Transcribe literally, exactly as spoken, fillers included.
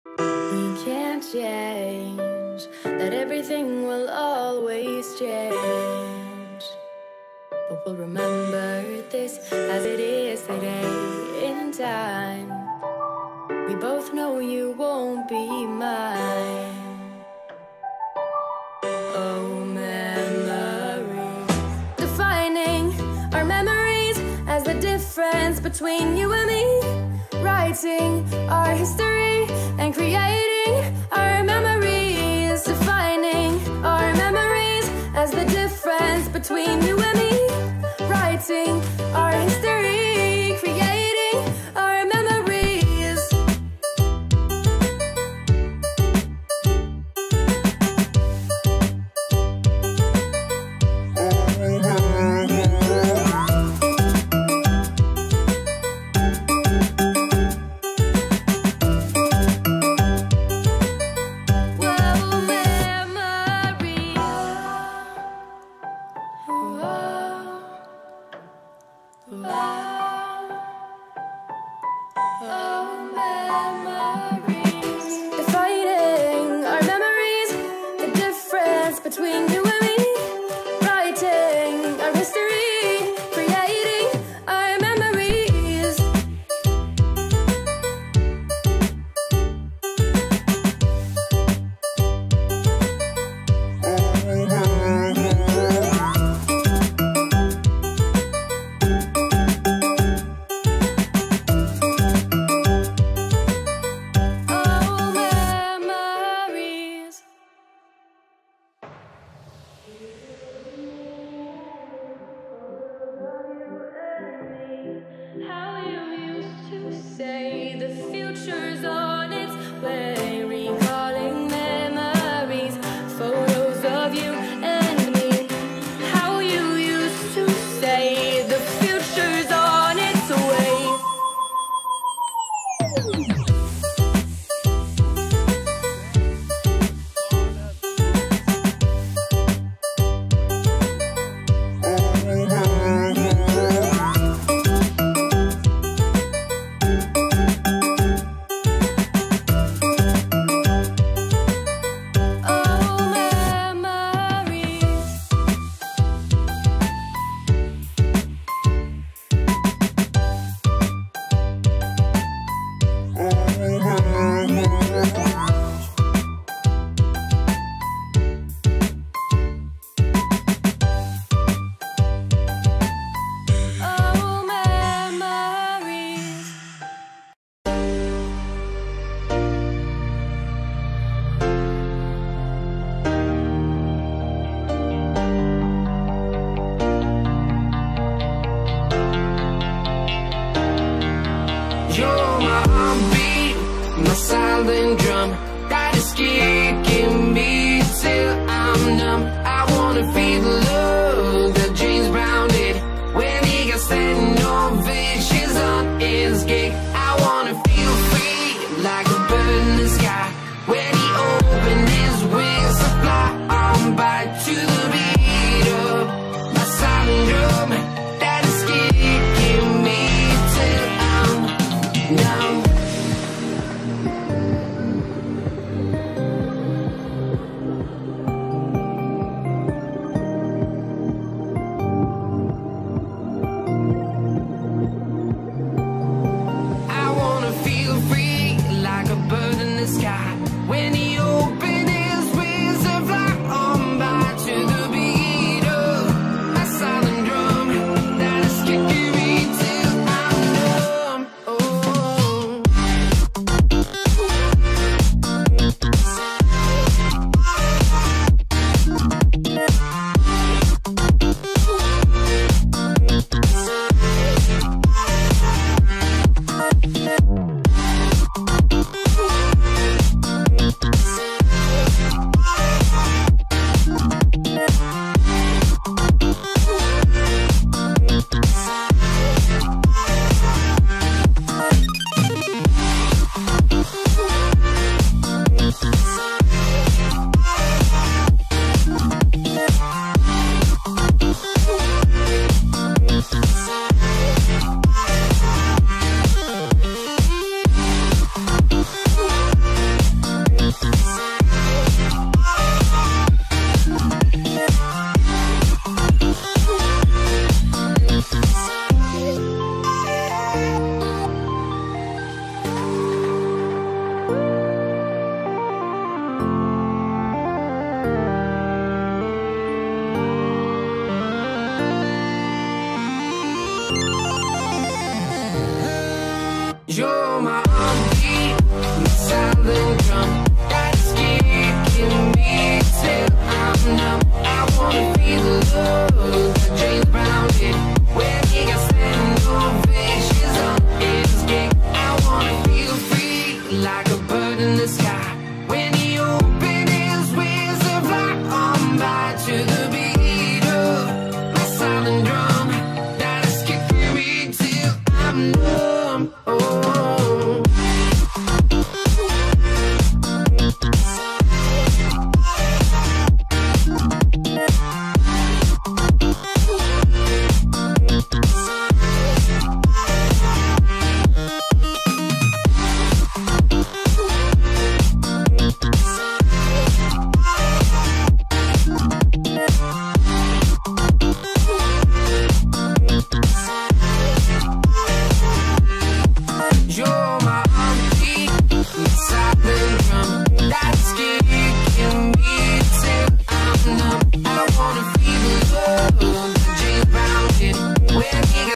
We can't change, that everything will always change. But we'll remember this as it is today in time. We both know you won't be mine. Oh, memories, defining our memories as the difference between you and me. Writing our history and creating our memories. Defining our memories as the difference between you and me. Writing our history, creating our memories. Between you and me, writing our history, creating our memories. Oh, memories. How you used to say the future's on its way, recalling memories, photos of you and me. How you used to say the future's on its way. You're my heartbeat, my silent drum, that is kicking me till I'm numb. I wanna feel the love that James Brown did when he got standing ovations on his gig. I wanna feel free like a bird in the sky when he opened his wings to fly on by to the beat of my silent drum that is kicking me till I'm numb. in the sky.